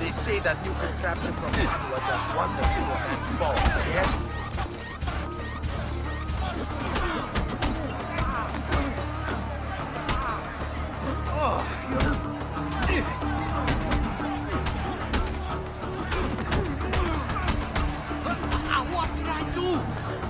They say that new contraption from Padua does wonders to a man's balls, yes? Oh, what did I do?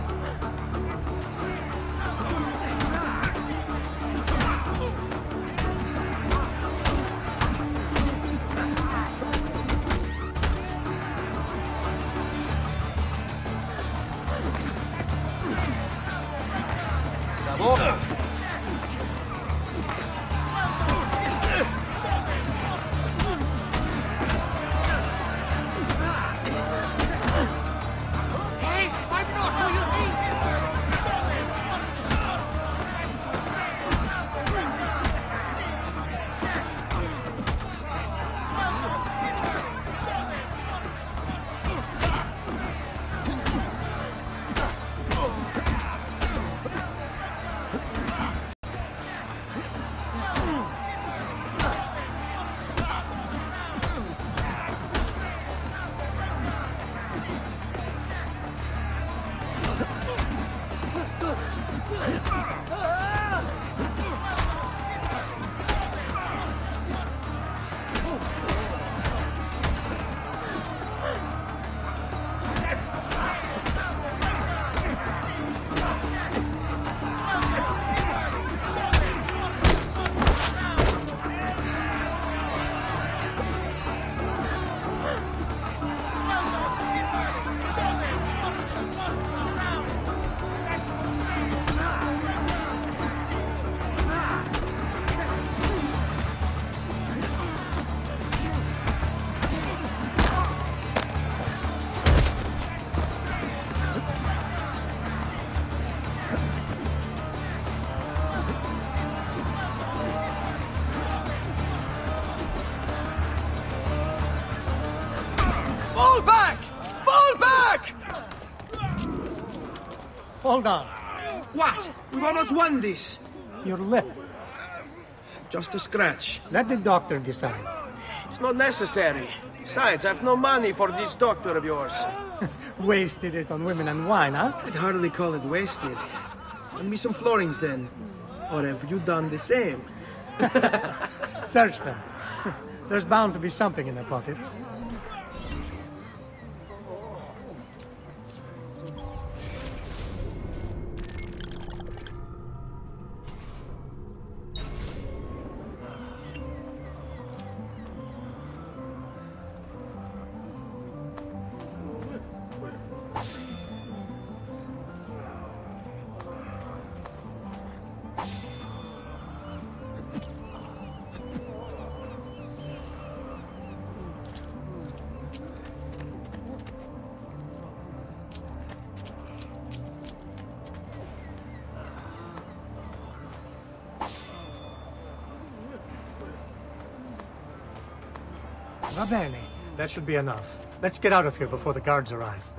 Fall back! Fall back! Hold on. What? We've almost won this. Your lip. Just a scratch. Let the doctor decide. It's not necessary. Besides, I've no money for this doctor of yours. Wasted it on women and wine, huh? I'd hardly call it wasted. Lend me some florins then. Or have you done the same? Search them. There's bound to be something in their pockets. Va bene. That should be enough. Let's get out of here before the guards arrive.